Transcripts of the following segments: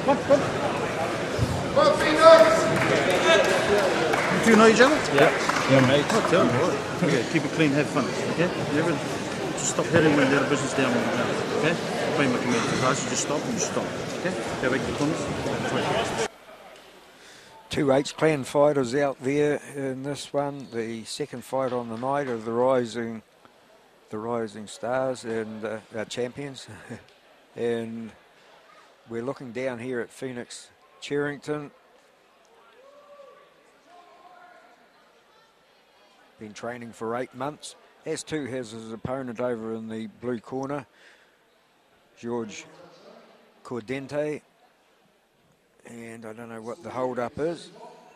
Do you know each other? Yeah, mate. Oh, tell me what. Okay, keep it clean, have fun. Okay? You ever just stop hitting when the other person's down on the ground. Okay? Obey my commands. If I ask you just stop, you stop. Okay? Go back to the corners. Two H-Clan fighters out there in this one. The second fight on the night of the Rising Stars and our champions. And we're looking down here at Phoenix Cherrington. Been training for 8 months. S2 has his opponent over in the blue corner, George Cordente. And I don't know what the hold-up is.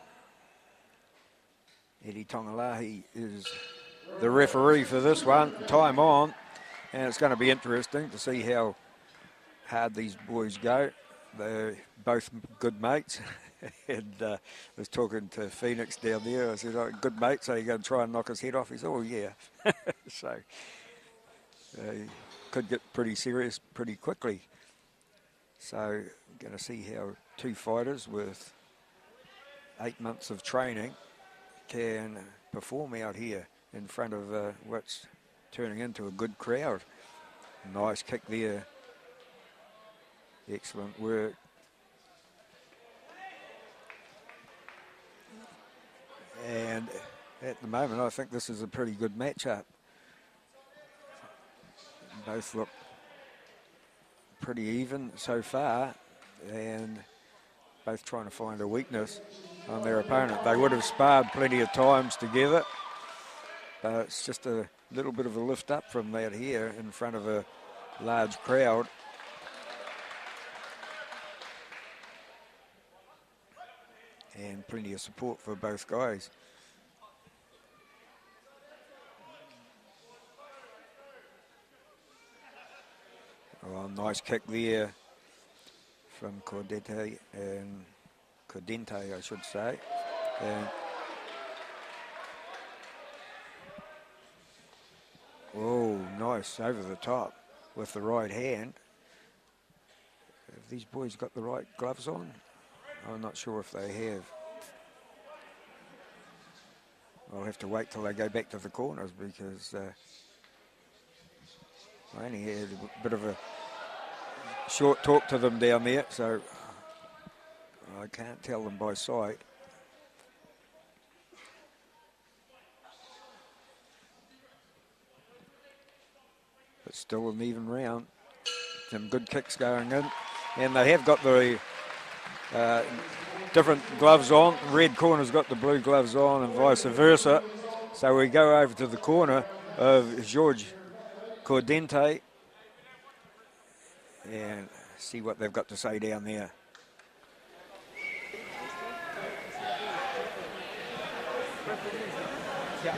Eddie Tongalahi is the referee for this one. Time on. And it's going to be interesting to see how hard these boys go. They're both good mates. And I was talking to Phoenix down there. I said, oh, good mate, so you're going to try and knock his head off? He said, oh, yeah. So could get pretty serious pretty quickly. So going to see how two fighters with 8 months of training can perform out here in front of what's turning into a good crowd. Nice kick there. Excellent work. And at the moment, I think this is a pretty good matchup. Both look pretty even so far, and both trying to find a weakness on their opponent. They would have sparred plenty of times together, but it's just a little bit of a lift up from that here in front of a large crowd. And plenty of support for both guys. Oh, nice kick there from Cordente, I should say. And oh, nice over the top with the right hand. Have these boys got the right gloves on? I'm not sure if they have. I'll have to wait till they go back to the corners because I only had a bit of a short talk to them down there, so I can't tell them by sight. But still an even round. Some good kicks going in. And they have got the different gloves on. Red corner's got the blue gloves on and vice versa. So we go over to the corner of George Cordente and see what they've got to say down there. Yeah.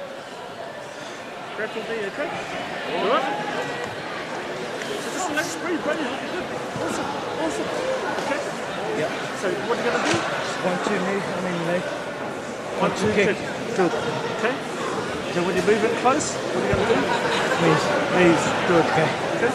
Grab your knee, okay? All right. Let's breathe, buddy. Good. Awesome. Okay? Yeah. So what are you going to do? 1, 2 knee, knee. 1, 2 kick. Good. Okay? So when you move it close, what are you going to do? Knees. Good. Okay.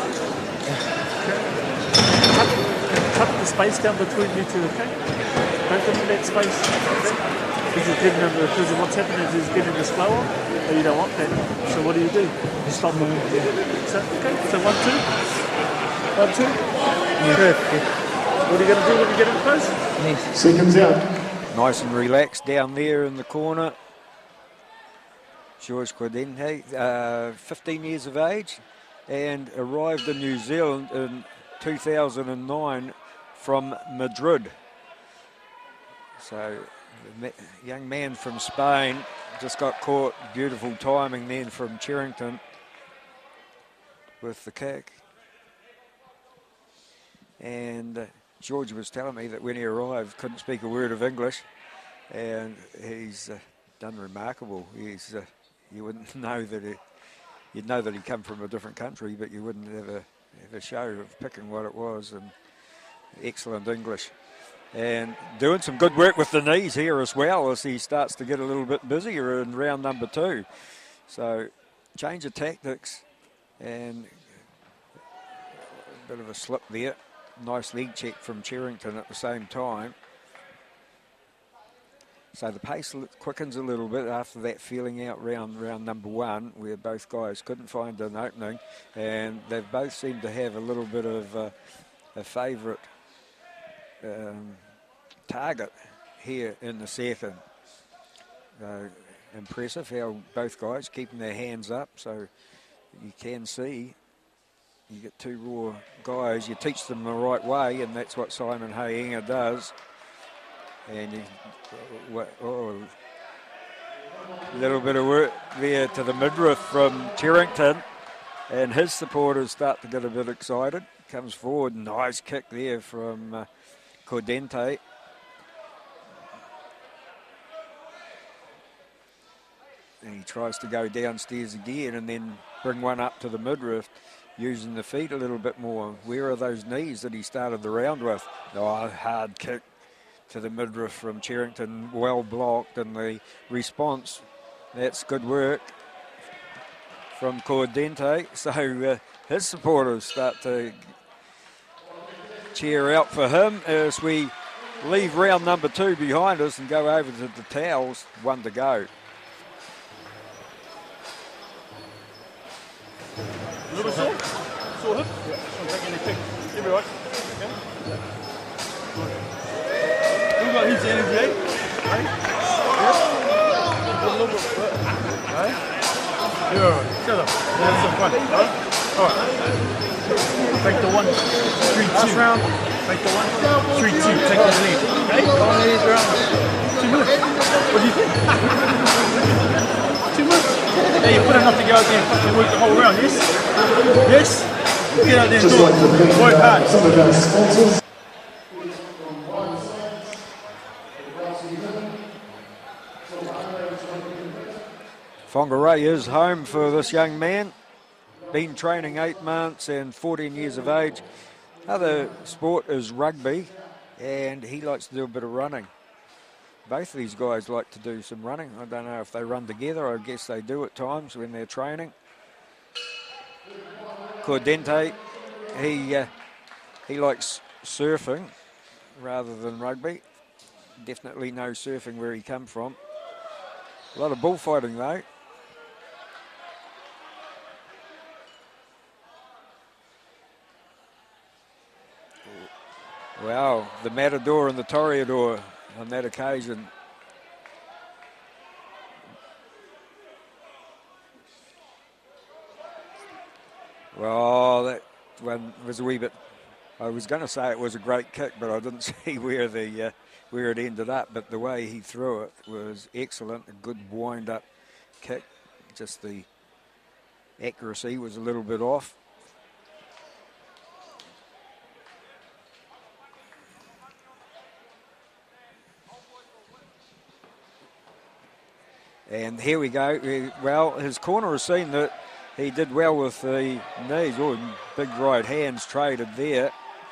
Cut the space down between you two, okay? Don't give them that space. Okay? Because what's happening is he's getting the slow on, but you don't want that. So what do? Stop moving. So, okay, so 1, 2. 1, 2. Yeah. Good. What are you going to do when you get in close? Seconds out. Nice and relaxed down there in the corner. George Cordente, 15 years of age, and arrived in New Zealand in 2009 from Madrid. So the young man from Spain just got caught. Beautiful timing then from Cherrington with the kick. And George was telling me that when he arrived, couldn't speak a word of English, and he's done remarkable. He's you wouldn't know that you'd know that he come from a different country, but you wouldn't have a show of picking what it was. And excellent English, and doing some good work with the knees here as well as he starts to get a little bit busier in round number 2. So change of tactics and a bit of a slip there. nice leg check from Cherrington at the same time. So the pace quickens a little bit after that feeling out round number one, where both guys couldn't find an opening, and they've both seemed to have a little bit of a favourite target here in the second. Impressive how both guys keeping their hands up, so you can see you get two raw guys, you teach them the right way, and that's what Simon Hayenga does. And a little bit of work there to the midriff from Cherrington, and his supporters start to get a bit excited. Comes forward, nice kick there from Cordente. And he tries to go downstairs again and then bring one up to the midriff, using the feet a little bit more. Where are those knees that he started the round with? Oh, hard kick to the midriff from Cherrington, well blocked, and the response, that's good work from Cordente. So his supporters start to cheer out for him as we leave round number two behind us and go over to the towels, one to go. A little bit sore? Sore hip? Yeah. I'm taking a kick. You'll be right. Who got his energy? Hey? A little bit. Hey? You're alright. Shut up. That's some fun. Alright. Take the 1, 3, 2. Last round. Take the 1, 3, 2. Take the lead. Hey? How many is round? 2 minutes. What do you think? 2 minutes? Yeah, you put enough to go out there and fucking work the whole round, yes? Yes? Get out there and do it. Work hard. Some of our sponsors. Whangarei is home for this young man. Been training 8 months and 14 years of age. Other sport is rugby, and he likes to do a bit of running. Both of these guys like to do some running. I don't know if they run together. I guess they do at times when they're training. Cordente, he likes surfing rather than rugby. Definitely no surfing where he come from. A lot of bullfighting though. Wow, the matador and the toreador on that occasion. Well, that one was a wee bit, I was going to say it was a great kick, but I didn't see where it ended up. But the way he threw it was excellent, a good wind-up kick. Just the accuracy was a little bit off. And here we go. Well, his corner has seen that he did well with the knees. Oh, big right hands traded there.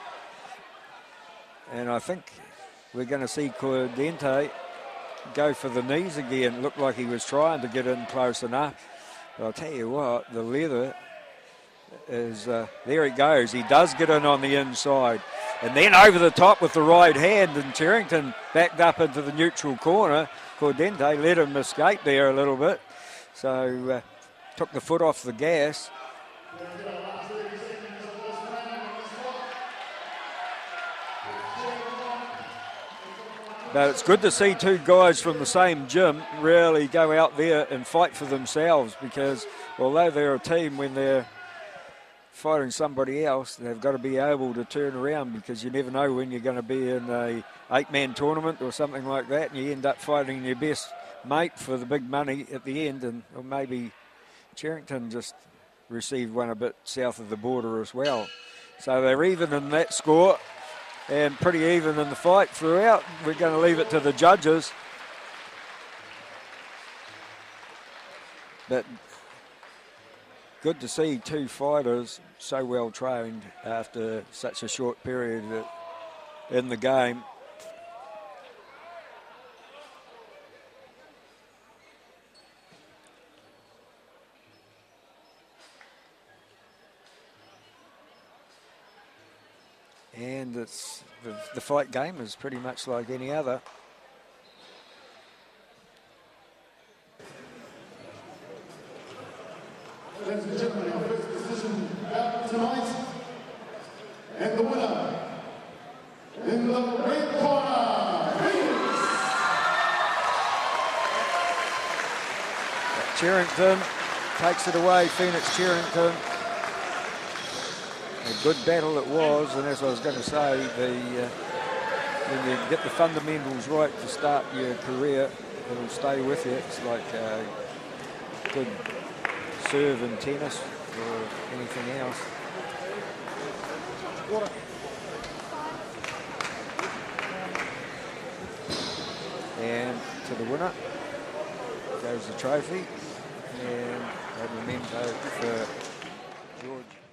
And I think we're going to see Cordente go for the knees again. Looked like he was trying to get in close enough. But I'll tell you what, the leather is, there it goes. He does get in on the inside. And then over the top with the right hand, and Cherrington backed up into the neutral corner. Cordente let him escape there a little bit. So took the foot off the gas. But it's good to see two guys from the same gym really go out there and fight for themselves, because although they're a team, when they're fighting somebody else, they've got to be able to turn around, because you never know when you're going to be in a 8-man tournament or something like that, and you end up fighting your best mate for the big money at the end. And or maybe Cherrington just received one a bit south of the border as well. So they're even in that score and pretty even in the fight throughout. We're going to leave it to the judges. But good to see two fighters so well trained after such a short period in the game. And it's the fight game is pretty much like any other. Ladies and gentlemen, our first decision out tonight, and the winner in the red corner, Cherrington takes it away, Phoenix Cherrington. A good battle it was, and as I was going to say, when you get the fundamentals right to start your career, it'll stay with you. It's like good serve in tennis or anything else. And to the winner goes the trophy and a memento for George.